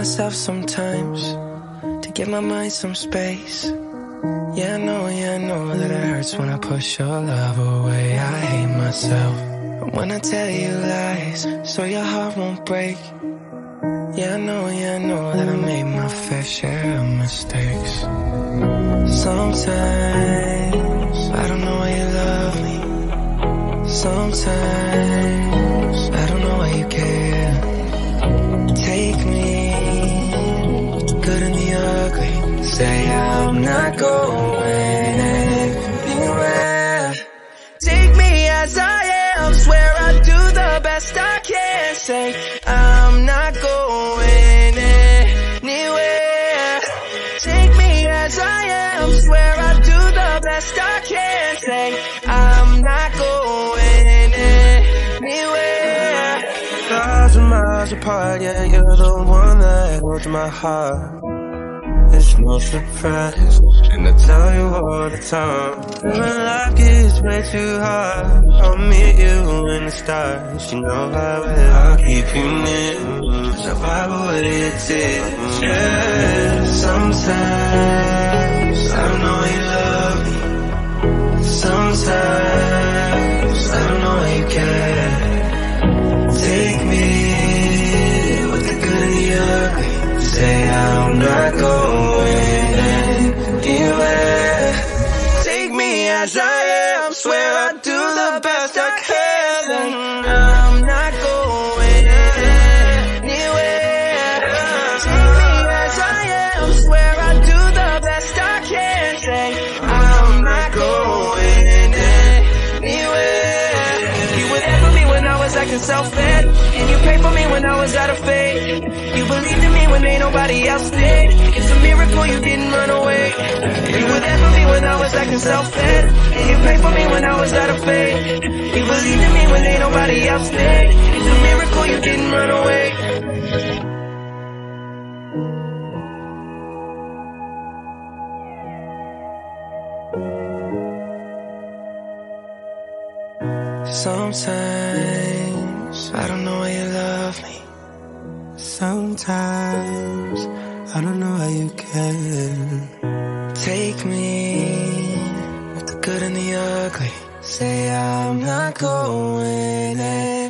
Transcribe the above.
myself sometimes to give my mind some space. Yeah, I know that it hurts when I push your love away. I hate myself when I tell you lies, so your heart won't break. Yeah, I know that I made my fair share of mistakes. Sometimes I don't know why you love me. Sometimes I don't know why you care. Take me, the good and the ugly. Say I'm not going anywhere. Take me as I am, swear I'll do the best I can. Say I'm not going anywhere. Take me as I am, swear I'll do the best I can. Say I'm not going anywhere. Thousand miles apart, yeah, you're the one that holds my heart. It's no surprise, and I tell you all the time, when life gets way too hard, I'll meet you in the stars. You know I will, I'll keep you near, so wipe away your tears. Yeah, sometimes I don't know why you love me. Sometimes I don't know why you care. Take me with the good and the ugly. Say I'm not going anywhere. Take me as I am, swear I'll do the best I can. I'm not going anywhere. Take me as I am, swear I'll do the best I can. Say I'm not going anywhere. You were there for me when I was acting self-fed, and you prayed for me when I was out of faith. You believed in me when ain't nobody else did. It's a miracle you didn't run away. You were there for me when I was acting self-fed, and you prayed for me when I was out of faith. You believed in me when ain't nobody else did. It's a miracle you didn't run away. Sometimes I don't know why you love me. Sometimes I don't know how you can. Take me with the good and the ugly. Say I'm not going anywhere.